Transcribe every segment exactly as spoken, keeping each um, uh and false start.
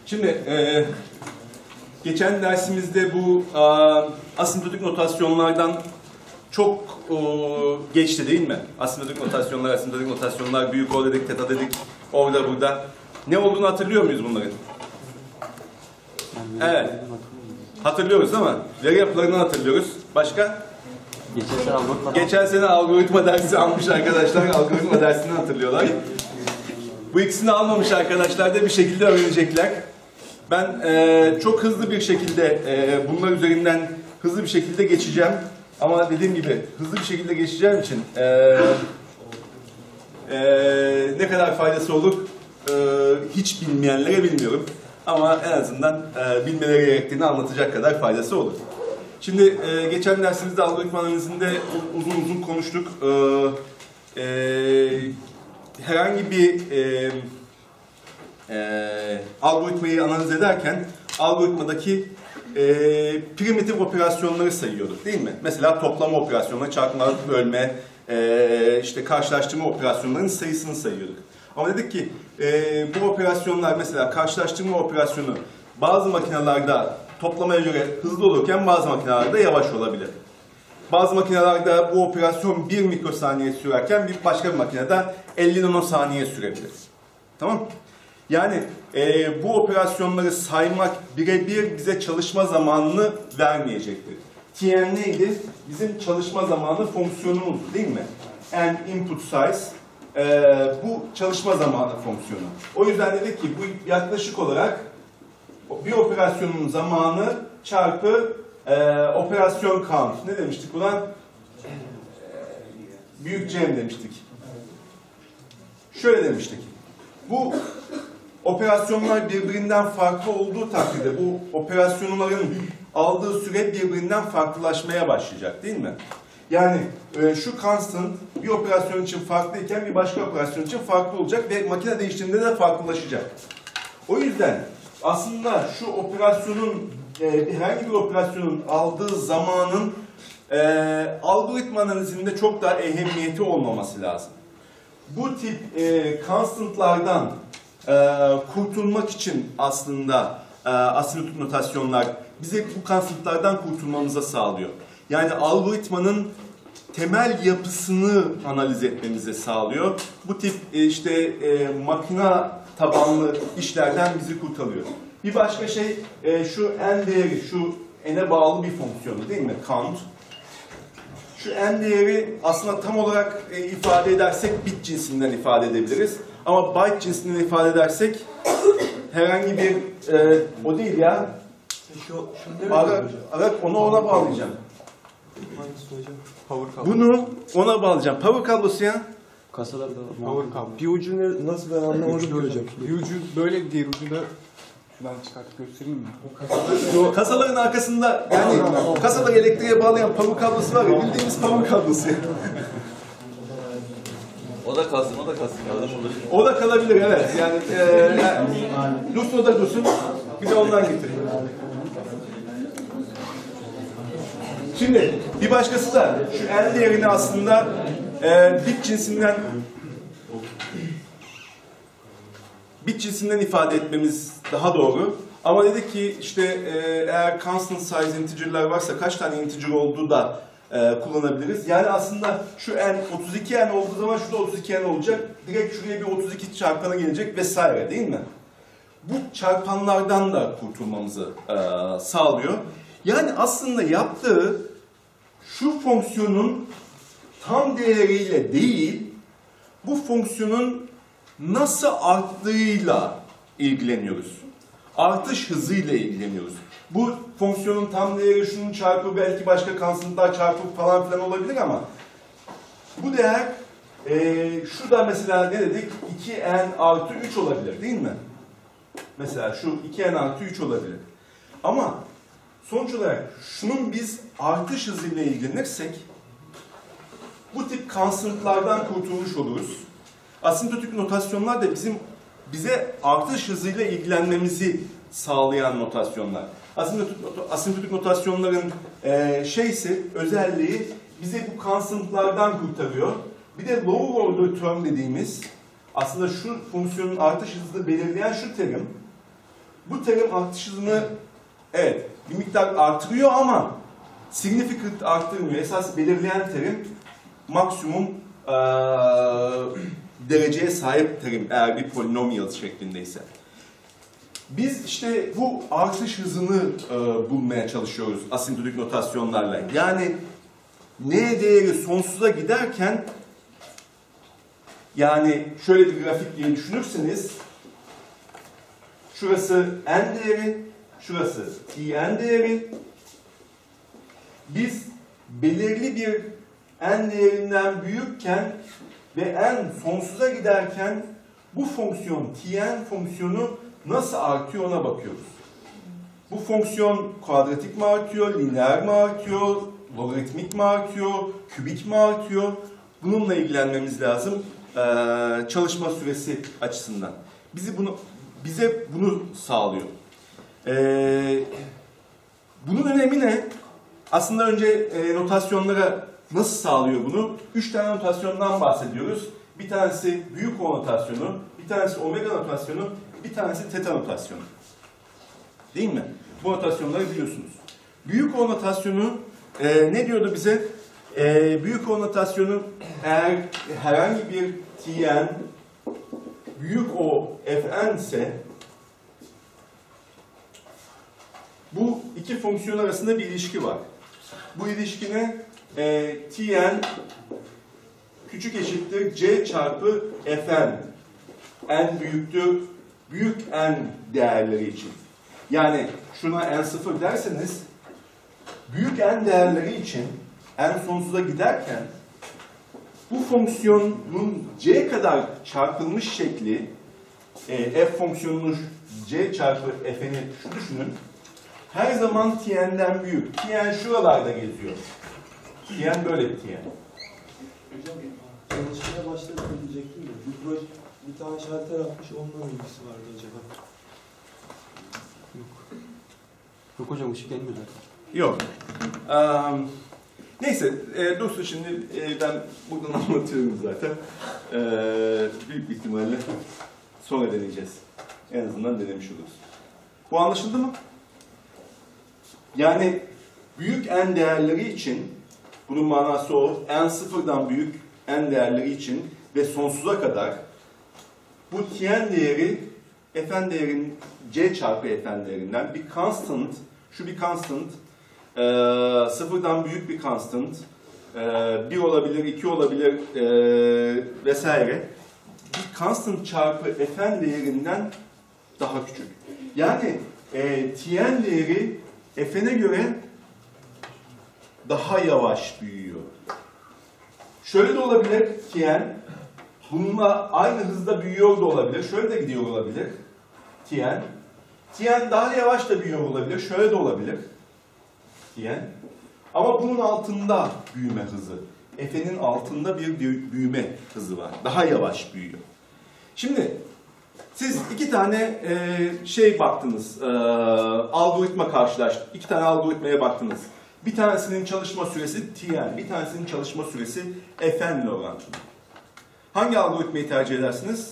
Şimdi e, geçen dersimizde bu e, asimptotik notasyonlardan çok e, geçti değil mi? Asimptotik notasyonlar, asimptotik notasyonlar, büyük O dedik, teta dedik, orada burada. Ne olduğunu hatırlıyor muyuz bunların? Evet. Hatırlıyoruz değil mi? Veri yapılarını hatırlıyoruz. Başka? Geçen sene algoritma, Geçen sene algoritma dersi almış arkadaşlar. Algoritma dersini hatırlıyorlar. Bu ikisini almamış arkadaşlar da bir şekilde öğrenecekler. Ben e, çok hızlı bir şekilde e, bunlar üzerinden hızlı bir şekilde geçeceğim. Ama dediğim gibi hızlı bir şekilde geçeceğim için e, e, ne kadar faydası olur e, hiç bilmeyenlere bilmiyorum. Ama en azından e, bilmeleri gerektiğini anlatacak kadar faydası olur. Şimdi e, geçen dersimizde algoritma analizinde uzun uzun konuştuk. E, e, herhangi bir e, e, algoritmayı analiz ederken algoritmadaki e, primitif operasyonları sayıyorduk değil mi? Mesela toplama operasyonları, çarpma, bölme, e, işte karşılaştırma operasyonlarının sayısını sayıyorduk. Ama dedik ki e, bu operasyonlar, mesela karşılaştırma operasyonu bazı makinelerde toplamaya göre hızlı olurken bazı makinelerde yavaş olabilir. Bazı makinelerde bu operasyon bir mikrosaniye sürerken bir başka bir makinede elli nanosaniye sürebilir. Tamam? Yani e, bu operasyonları saymak birebir bize çalışma zamanını vermeyecektir. T N neydi? Bizim çalışma zamanı fonksiyonumuz değil mi? And input size e, bu çalışma zamanı fonksiyonu. O yüzden dedik ki bu yaklaşık olarak bir operasyonun zamanı çarpı e, operasyon count. Ne demiştik buna? E, büyük C M demiştik. Şöyle demiştik. Bu operasyonlar birbirinden farklı olduğu takdirde bu operasyonların aldığı süre birbirinden farklılaşmaya başlayacak değil mi? Yani e, şu constant bir operasyon için farklıyken bir başka operasyon için farklı olacak ve makine değiştiğinde de farklılaşacak. O yüzden aslında şu operasyonun, e, herhangi bir operasyonun aldığı zamanın e, algoritma analizinde çok daha ehemmiyeti olmaması lazım. Bu tip e, constantlardan e, kurtulmak için aslında e, asimptotik notasyonlar bize bu constantlardan kurtulmamıza sağlıyor. Yani algoritmanın temel yapısını analiz etmemize sağlıyor. Bu tip e, işte e, makina tabanlı işlerden bizi kurtarıyor. Bir başka şey e, şu n değeri, şu n'e bağlı bir fonksiyonu değil mi? Count. Şu n değeri aslında tam olarak e, ifade edersek bit cinsinden ifade edebiliriz. Ama byte cinsinden ifade edersek herhangi bir e, o değil ya. Şu, ara, ara, onu ona bağlayacağım. Bunu ona bağlayacağım. Power kablosu ya. kasalarda Power kablo. Bir ucu ne, nasıl ben anlamadım ki hocam. Bir ucu böyle, diğer ucu da şuradan çıkartıp göstereyim mi? Şu kasaların arkasında yani kasaları elektriğe bağlayan power kablosu var ya, bildiğimiz power kablosu. O da kalsın, o da kalsın. O da kalabilir evet. Yani e, dursun o da dursun. Bir de ondan getir. Şimdi bir başkası da şu n değerini aslında e, bit cinsinden bit cinsinden ifade etmemiz daha doğru. Ama dedik ki işte e, eğer constant size integer'lar varsa kaç tane integer olduğu da e, kullanabiliriz. Yani aslında şu n otuz iki n olduğu zaman şurada otuz iki n olacak. Direkt şuraya bir otuz iki çarpanı gelecek vesaire değil mi? Bu çarpanlardan da kurtulmamızı e, sağlıyor. Yani aslında yaptığı şu fonksiyonun tam değeriyle değil, bu fonksiyonun nasıl arttığıyla ilgileniyoruz. Artış hızıyla ilgileniyoruz. Bu fonksiyonun tam değeri şunun çarpı belki başka constantlar çarpı falan filan olabilir ama bu değer e, şurada mesela ne dedik? iki n artı üç olabilir değil mi? Mesela şu iki n artı üç olabilir. Ama sonuç olarak şunun biz artış hızıyla ilgilenirsek bu tip constantlardan kurtulmuş oluruz. Asimptotik notasyonlar da bizim bize artış hızıyla ilgilenmemizi sağlayan notasyonlar. Asimptotik, asimptotik notasyonların e, şeysi, özelliği bizi bu constantlardan kurtarıyor. Bir de lower order term dediğimiz aslında şu fonksiyonun artış hızını belirleyen şu terim Bu terim artış hızını evet bir miktar artırıyor ama significant arttırmıyor. Esas belirleyen terim maksimum ee, dereceye sahip terim eğer bir polinomial şeklindeyse. Biz işte bu artış hızını e, bulmaya çalışıyoruz asintotik notasyonlarla. Yani n değeri sonsuza giderken, yani şöyle bir grafik diye düşünürseniz, şurası n değeri, şurası tn değeri. Biz belirli bir n değerinden büyükken ve n sonsuza giderken bu fonksiyon, tn fonksiyonu nasıl artıyor ona bakıyoruz. Bu fonksiyon kuadratik mi artıyor, lineer mi artıyor, logaritmik mi artıyor, kübik mi artıyor? Bununla ilgilenmemiz lazım ee, çalışma süresi açısından. Bizi bunu bize bunu sağlıyor. Ee, bunun önemi ne? Aslında önce e, notasyonlara nasıl sağlıyor bunu? Üç tane notasyondan bahsediyoruz. Bir tanesi büyük O notasyonu, bir tanesi omega notasyonu, bir tanesi teta notasyonu. Değil mi? Bu notasyonları biliyorsunuz. Büyük O notasyonu e, ne diyordu bize? E, büyük O notasyonu eğer herhangi bir tn büyük O fn ise bu iki fonksiyon arasında bir ilişki var. Bu ilişkine e, tn küçük eşittir c çarpı fn n büyüktür büyük n değerleri için. Yani şuna n sıfır derseniz büyük n değerleri için n sonsuza giderken bu fonksiyonun c kadar çarpılmış şekli e, f fonksiyonunun c çarpı f'ni şu düşünün. Her zaman t'den büyük. Tn şuralarda geziyor. Tn böyle bir tn. Hocam çalışmaya başladım diyecektim de bu proje bir tane şalter atmış, onunla ilgisi vardı acaba? Yok. Yok hocam, ışık gelmiyor zaten. Yok. Um, neyse, e, dostum şimdi e, ben buradan anlatıyorum zaten. E, büyük bir ihtimalle sonra deneyeceğiz. En azından denemiş oluruz. Bu anlaşıldı mı? Yani büyük n değerleri için, bunun manası o, n sıfırdan büyük n değerleri için ve sonsuza kadar bu tn değeri fn değerinin c çarpı fn değerinden bir constant, şu bir constant, e, sıfırdan büyük bir constant, e, bir olabilir, iki olabilir e, vesaire. Bir constant çarpı fn değerinden daha küçük. Yani e, tn değeri fn'e göre daha yavaş büyüyor. Şöyle de olabilir tn, bununla aynı hızda büyüyor da olabilir, şöyle de gidiyor olabilir tn. Tn daha yavaş da büyüyor olabilir, şöyle de olabilir tn. Ama bunun altında büyüme hızı, f'nin altında bir büyüme hızı var, daha yavaş büyüyor. Şimdi siz iki tane e, şey baktınız, e, algoritma karşılaştınız, iki tane algoritmaya baktınız. Bir tanesinin çalışma süresi tn, bir tanesinin çalışma süresi fn ile orantılı. Hangi algoritmayı tercih edersiniz?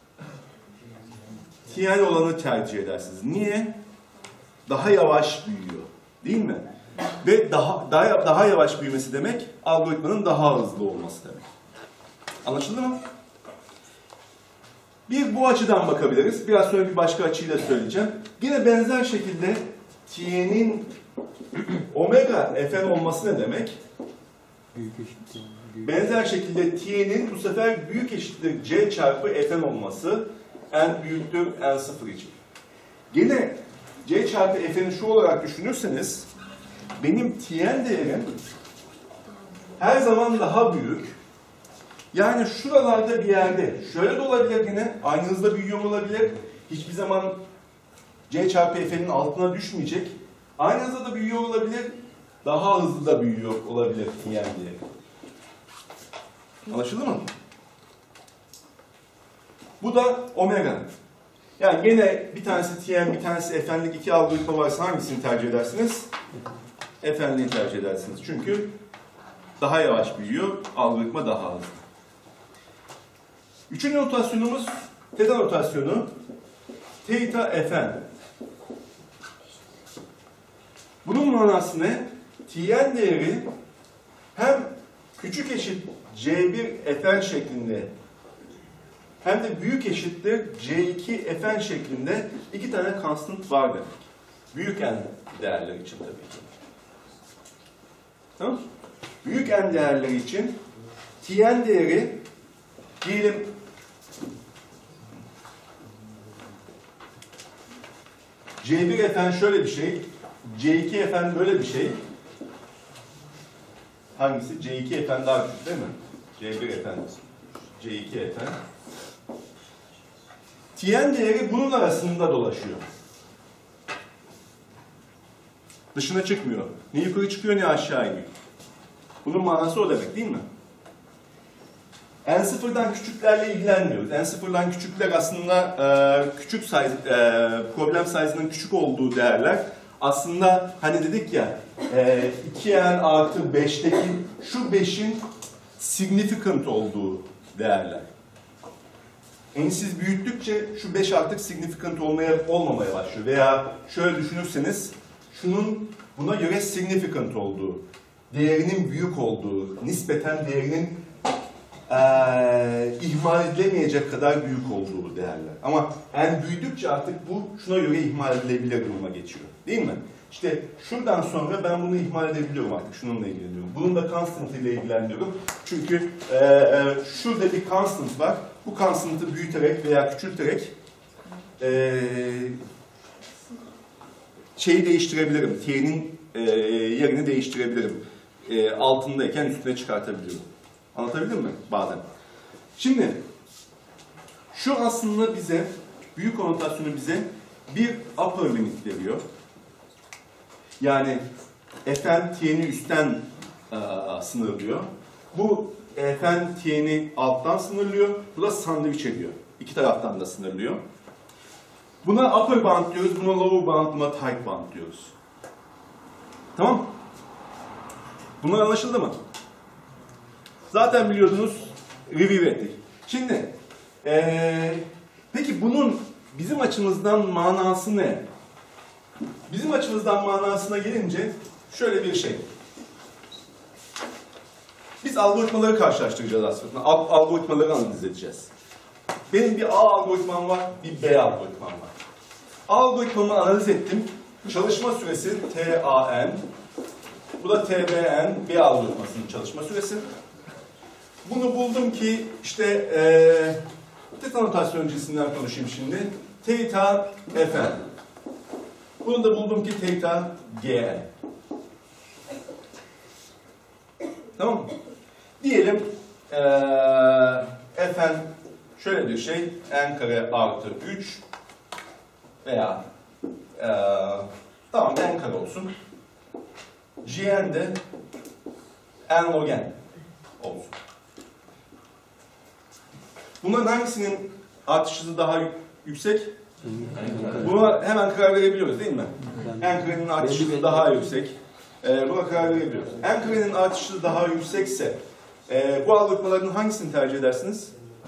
Tn olanı tercih edersiniz. Niye? Daha yavaş büyüyor, değil mi? Ve daha daha daha yavaş büyümesi demek, algoritmanın daha hızlı olması demek. Anlaşıldı mı? Bir bu açıdan bakabiliriz. Biraz sonra bir başka açıyı da söyleyeceğim. Yine benzer şekilde t'nin omega fn olması ne demek? Büyük eşittir. Büyük. Benzer şekilde t'nin bu sefer büyük eşittir c çarpı fn olması n büyüktür n sıfır için. Yine c çarpı fn'i şu olarak düşünürseniz benim tn değerim her zaman daha büyük. Yani şuralarda bir yerde, şöyle de olabilir yine, aynı hızda büyüyor olabilir. Hiçbir zaman c çarpı f'nin altına düşmeyecek. Aynı hızda da büyüyor olabilir, daha hızlı da büyüyor olabilir tn diye. Anlaşıldı mı? Bu da omega. Yani yine bir tanesi tn, bir tanesi fn'lik iki algoritma varsa hangisini tercih edersiniz? Fn'liği tercih edersiniz. Çünkü daha yavaş büyüyor, algoritma daha hızlı. Üçüncü notasyonumuz teta notasyonu. Theta fn. Bunun manası ne? Tn değeri hem küçük eşit C bir Fn şeklinde hem de büyük eşittir C iki Fn şeklinde iki tane constant var demek. Büyük n değerleri için tabii ki. Tamam? Büyük n değerleri için Tn değeri diyelim C bir Fn şöyle bir şey, C iki Fn böyle bir şey. Hangisi? C iki Fn daha küçük değil mi? C bir Fn, C iki Fn. Tn değeri bunun arasında dolaşıyor. Dışına çıkmıyor. Ne yukarı çıkıyor ne aşağı iniyor. Bunun manası o demek değil mi? N sıfırdan küçüklerle ilgilenmiyoruz. N sıfırdan küçükler aslında e, küçük size, e, problem size'ının küçük olduğu değerler. Aslında hani dedik ya e, iki n artı beşteki şu beşin significant olduğu değerler. N'siz büyüttükçe şu beş artık significant olmaya, olmamaya başlıyor. Veya şöyle düşünürseniz şunun buna göre significant olduğu, değerinin büyük olduğu, nispeten değerinin Ee, ihmal edilemeyecek kadar büyük olduğu değerler. Ama n büyüdükçe artık bu şuna göre ihmal edilebilir duruma geçiyor. Değil mi? İşte şuradan sonra ben bunu ihmal edebiliyorum artık. Şununla ilgileniyorum. Bunun da constant ile ilgileniyorum. Çünkü e, e, şurada bir constant var. Bu constant'ı büyüterek veya küçülterek e, şeyi değiştirebilirim. T'nin e, yerini değiştirebilirim. E, altındayken üstüne çıkartabiliyorum. Anlatabildim mi? Bazen. Şimdi şu aslında bize, büyük konotasyonu bize bir upper limit veriyor. Yani Fn t'ni üstten e, sınırlıyor. Bu Fn t'ni alttan sınırlıyor. Bu da sandviç ediyor. İki taraftan da sınırlıyor. Buna upper bound diyoruz, buna lower bound, buna tight bound diyoruz. Tamam? Bunlar anlaşıldı mı? Zaten biliyordunuz, review ettik. Şimdi, ee, peki bunun bizim açımızdan manası ne? Bizim açımızdan manasına gelince şöyle bir şey. Biz algoritmaları karşılaştıracağız aslında. Al algoritmaları analiz edeceğiz. Benim bir A algoritmam var, bir B algoritmam var. A algoritmamı analiz ettim. Çalışma süresi T A N. Bu da T B N, B algoritmasının çalışma süresi. Bunu buldum ki işte ee, theta notasyon cinsinden konuşayım şimdi. Theta Fn. Bunu da buldum ki theta Gn. Tamam mı? Diyelim ee, Fn şöyle bir şey. N kare artı üç veya ee, tamam N kare olsun. Gn de N log N olsun. Bunların hangisinin artış hızı daha yüksek? Buna hemen karar verebiliyoruz değil mi? N karenin artış hızı daha yüksek. Ee, buna karar verebiliyoruz. N karenin artış hızı daha yüksekse e, bu algoritmaların hangisini tercih edersiniz?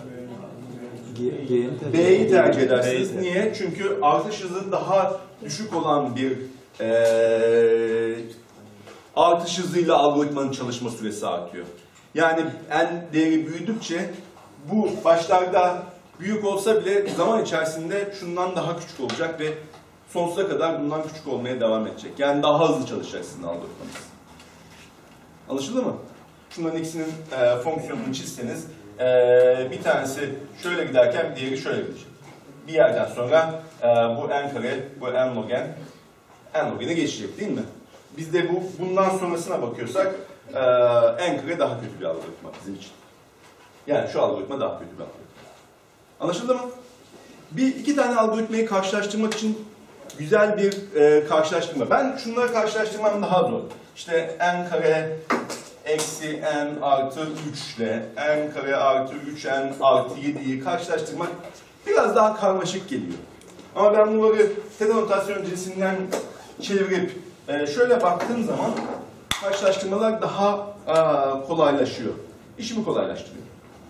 B'yi tercih edersiniz. Niye? Çünkü artış hızı daha düşük olan bir e, artış hızıyla algoritmanın çalışma süresi artıyor. Yani N değeri büyüdükçe bu başlarda büyük olsa bile zaman içerisinde şundan daha küçük olacak ve sonsuza kadar bundan küçük olmaya devam edecek. Yani daha hızlı çalışacak sizin algoritmanız. Anlaşıldı mı? Şunların ikisinin e, fonksiyonunu çizseniz e, bir tanesi şöyle giderken diğeri şöyle gidecek. Bir yerden sonra e, bu n kare, bu n log n, n log n'i geçecek değil mi? Biz de bu bundan sonrasına bakıyorsak e, n kare daha kötü bir algoritma bizim için. Yani şu algoritma daha kötü bir algoritma. Anlaşıldı mı? Bir iki tane algoritmayı karşılaştırmak için güzel bir e, karşılaştırma. Ben şunları karşılaştırmam daha zor. İşte n kare eksi n artı üç ile n kare artı üç n artı yediyi karşılaştırmak biraz daha karmaşık geliyor. Ama ben bunları theta notasyon cinsinden çevirip e, şöyle baktığım zaman karşılaştırmalar daha e, kolaylaşıyor. İşimi kolaylaştırıyor.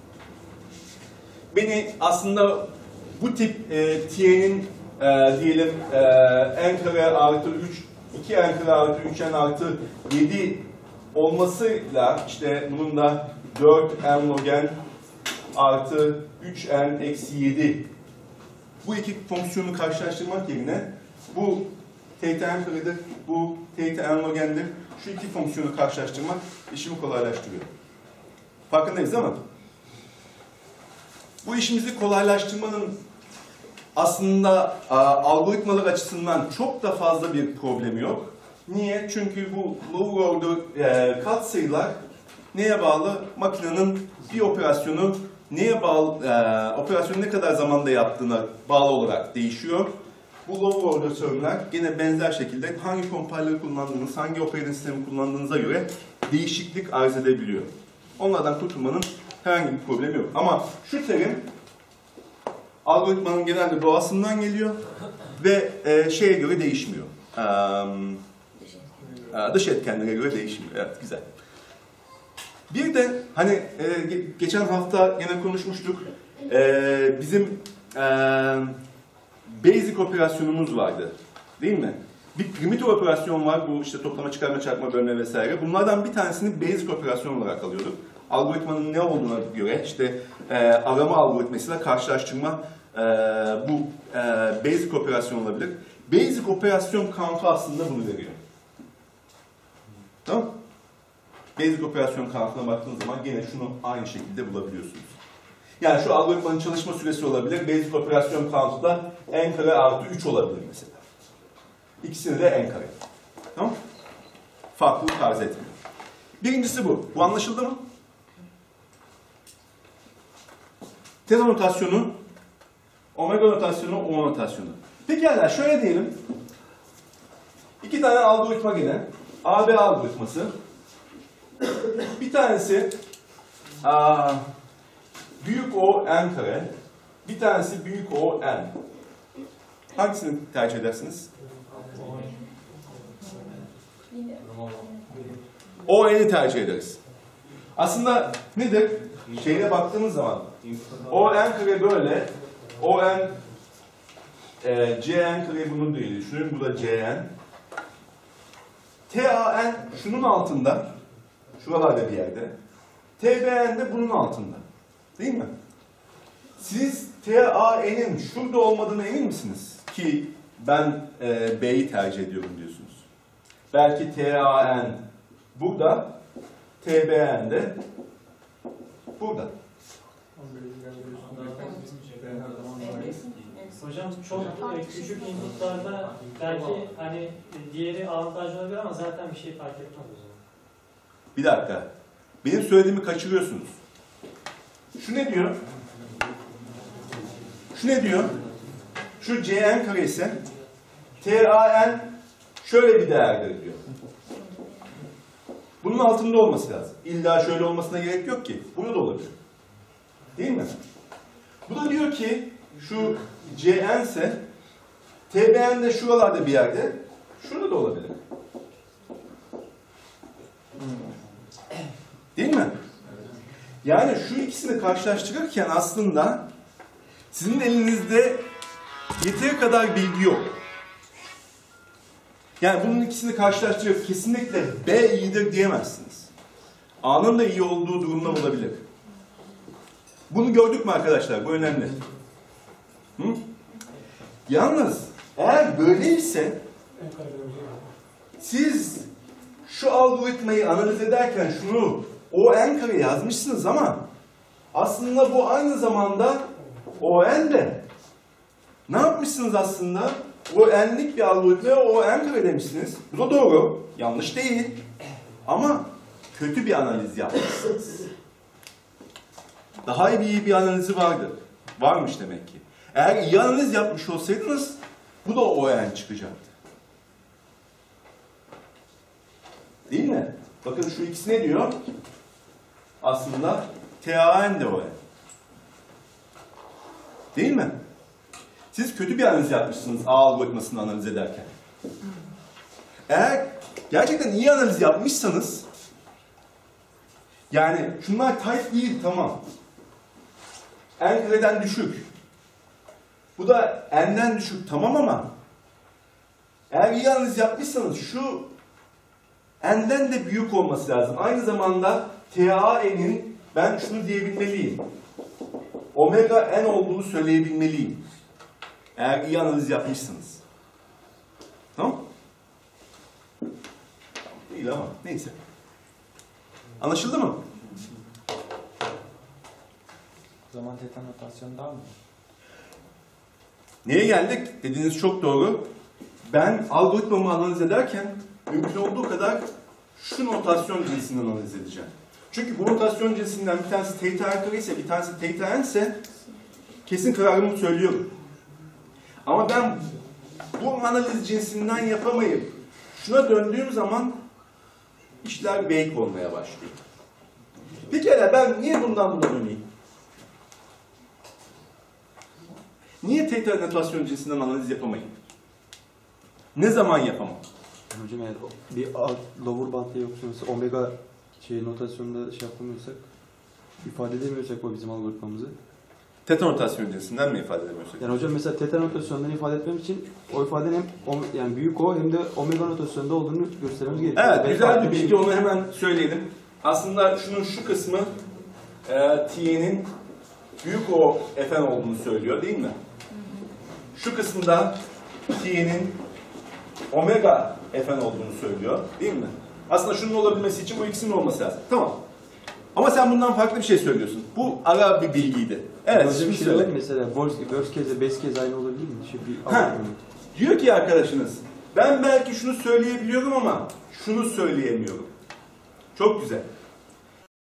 Beni aslında bu tip e, t'nin e, diyelim e, n kare artı üç iki n kare artı üç n artı yedi olmasıyla işte bunun da dört n log n artı üç n eksi yedi bu iki fonksiyonu karşılaştırmak yerine bu theta n karedir, bu theta n log n'dir. Şu iki fonksiyonu karşılaştırmak işimi kolaylaştırıyor. Farkındayız değil mi? Bu işimizi kolaylaştırmanın aslında a, algoritmalar açısından çok da fazla bir problemi yok. Niye? Çünkü bu lower order e, katsayılar neye bağlı? Makinenin bir operasyonu neye bağlı, e, operasyonu ne kadar zamanda yaptığına bağlı olarak değişiyor. Bu lower order termler yine benzer şekilde hangi compiler'ı kullandığınız, hangi operating sistemi kullandığınıza göre değişiklik arz edebiliyor. Onlardan kurtulmanın herhangi bir problemi yok. Ama şu terim algoritmanın genelde doğasından geliyor ve e, şeye göre değişmiyor. Um, dış etkenlere göre değişmiyor. Evet, güzel. Bir de hani e, geçen hafta yine konuşmuştuk. E, bizim e, basic operasyonumuz vardı. Değil mi? Bir primitif operasyon var. Bu işte toplama, çıkarma, çarpma, bölme vesaire. Bunlardan bir tanesini basic operasyon olarak alıyorduk. Algoritmanın ne olduğuna göre işte e, arama algoritmasıyla karşılaştırma e, bu e, basic operasyon olabilir. Basic operasyon count'u aslında bunu veriyor. Tamam? Basic operasyon count'una baktığınız zaman gene şunu aynı şekilde bulabiliyorsunuz. Yani şu algoritmanın çalışma süresi olabilir. Basic operasyon count'u da n kare artı üç olabilir mesela. İkisini de n kare. Tamam? Farklılık arz etmiyor. Birincisi bu. Bu anlaşıldı mı? Teta notasyonu, omega notasyonu, o notasyonu. Peki yani şöyle diyelim. İki tane algoritma gene. A B algoritması. Bir tanesi aa, büyük O n kare. Bir tanesi büyük O n. Hangisini tercih edersiniz? O n'i tercih ederiz. Aslında nedir? Şeyine baktığımız zaman O n kare böyle, O n e, C n kare bunun değil. Düşünün bu da C n. T A n şunun altında, şuralarda bir yerde. T B n de bunun altında. Değil mi? Siz T A n'in şurada olmadığına emin misiniz? Ki ben e, B'yi tercih ediyorum diyorsunuz. Belki T A n burada, T B n de burada. Hocam çok küçük inputlarda belki hani diğeri avantajlı olabilir ama zaten bir şey fark etmez o zaman. Bir dakika. Benim söylediğimi kaçırıyorsunuz. Şu ne diyor? Şu ne diyor? Şu C n kare ise T A n şöyle bir değerdir diyor. Bunun altında olması lazım. İlla şöyle olmasına gerek yok ki. Burada da olabilir. Değil mi? Bu da diyor ki şu C n ise T B n de şuralarda bir yerde, şurada da olabilir. Değil mi? Yani şu ikisini karşılaştırırken aslında sizin elinizde yeteri kadar bilgi yok. Yani bunun ikisini karşılaştırıp kesinlikle B iyidir diyemezsiniz. A'nın da iyi olduğu durumlar olabilir. Bunu gördük mü arkadaşlar? Bu önemli. Hı? Yalnız eğer böyleyse siz şu algoritmayı analiz ederken şunu O n kare yazmışsınız ama aslında bu aynı zamanda O n de ne yapmışsınız aslında? O n'lik bir algoritmaya O n kare demişsiniz. Bu da doğru. Yanlış değil. Ama kötü bir analiz yapmışsınız. Daha iyi bir analizi vardı. Varmış demek ki. Eğer iyi analiz yapmış olsaydınız bu da O n çıkacaktı. Değil mi? Bakın şu ikisi ne diyor? Aslında T A n de O n. Değil mi? Siz kötü bir analiz yapmışsınız A algoritmasını analiz ederken. Eğer gerçekten iyi analiz yapmışsanız yani şunlar tight değil tamam. N kareden düşük. Bu da n'den düşük tamam ama Eğer iyi analiz yapmışsanız şu n'den de büyük olması lazım. Aynı zamanda T A n'in ben şunu diyebilmeliyim. Omega n olduğunu söyleyebilmeliyim. Eğer iyi analiz yapmışsınız. Tamam? Değil ama neyse. Anlaşıldı mı? O zaman teta notasyonu daha mı? Neye geldik? Dediğiniz çok doğru. Ben algoritmamı analiz ederken mümkün olduğu kadar şu notasyon cinsinden analiz edeceğim. Çünkü bu notasyon cinsinden bir tanesi theta r kare ise bir tanesi theta n ise kesin kararımı söylüyorum. Ama ben bu analiz cinsinden yapamayıp şuna döndüğüm zaman işler beyik olmaya başlıyor. Peki hele ben niye bundan buna döneyim? Niye theta notasyon cinsinden analiz yapamayayım? Ne zaman yapamam? Hocam eğer o- bir alt, lower band'da yoksa mesela omega şey notasyonunda şey yapamıyorsak, ifade edemiyorsak o bizim algoritmamızı. Theta notasyon cinsinden mi ifade edemiyorsak? Yani hocam mesela teta notasyonundan ifade etmem için o ifadenin hem om- yani büyük O hem de omega notasyonunda olduğunu göstermemiz gerekiyor. Evet, Belki güzel farklı bir şey- bilgi, onu hemen söyleyelim. Aslında şunun şu kısmı e, T'nin büyük O Fn olduğunu söylüyor değil mi? Şu kısımda T'nin omega Fn olduğunu söylüyor değil mi? Aslında şunun olabilmesi için bu ikisinin olması lazım. Tamam. Ama sen bundan farklı bir şey söylüyorsun. Bu ara bir bilgiydi. Evet, Hocam şimdi bir şey söyle. var mı? Mesela worst, worst case best case aynı olabilir mi? Şey bir Ha. algoritma. Diyor ki arkadaşınız, ben belki şunu söyleyebiliyorum ama şunu söyleyemiyorum. Çok güzel.